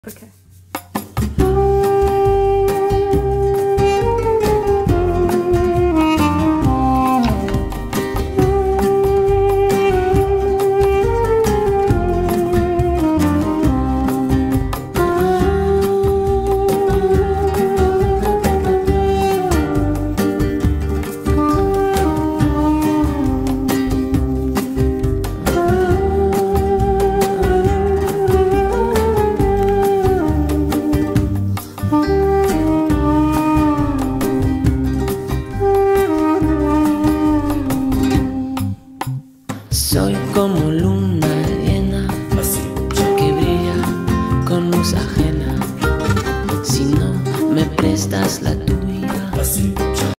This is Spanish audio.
Okay. Soy como luna llena que brilla con luz ajena. Si no me prestas la tuya,